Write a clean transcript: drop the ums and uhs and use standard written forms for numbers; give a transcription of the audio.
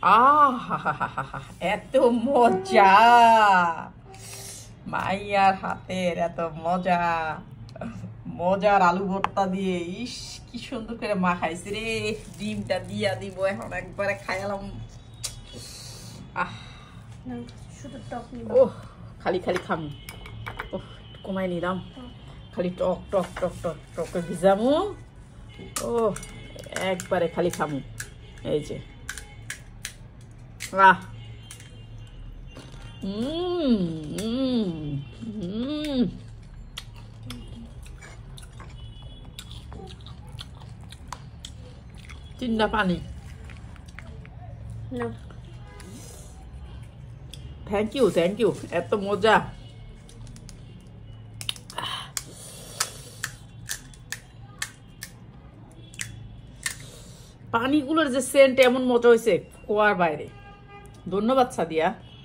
আহা, এত মজা! মাইয়ার হাতের এত মজা, মজার আলু ভর্তা দিয়ে, ইস কি সুন্দর করে মাখাইছে রে। ডিমটা দিয়া দিব এখন, একবারে খাইলাম। আহ, শুধু টক নিব। ওহ, খালি খালি খাম। ওহ, কমাই নিলাম। খালি টক টক টক টক টক করে ভিজামু। ও, একবারে খালি খামু। এই যে, আহ, চিন্তা পানি। থ্যাংক ইউ, এত মজা। পানিগুলোর যে সেন্ট এমন মজা হয়েছে কোয়ার বাইরে। ধন্যবাদ সাদিয়া।